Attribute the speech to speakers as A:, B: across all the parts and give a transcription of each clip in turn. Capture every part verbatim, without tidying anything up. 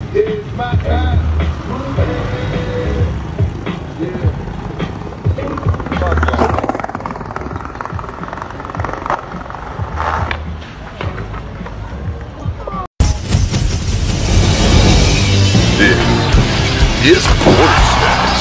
A: It's my time. Yeah. Fuck yeah. This is Quarter Stacks.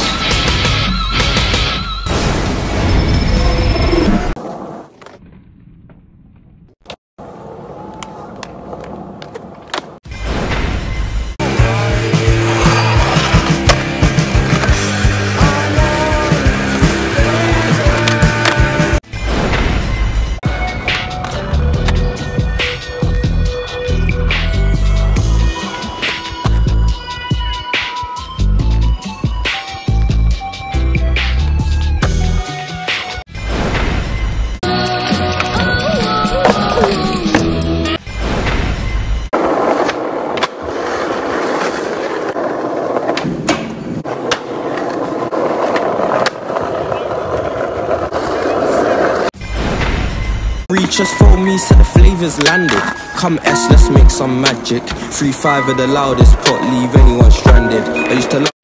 B: Reachers for me, so the flavors landed. Come S, let's make some magic. Three five of the loudest pot, leave anyone stranded. I used to love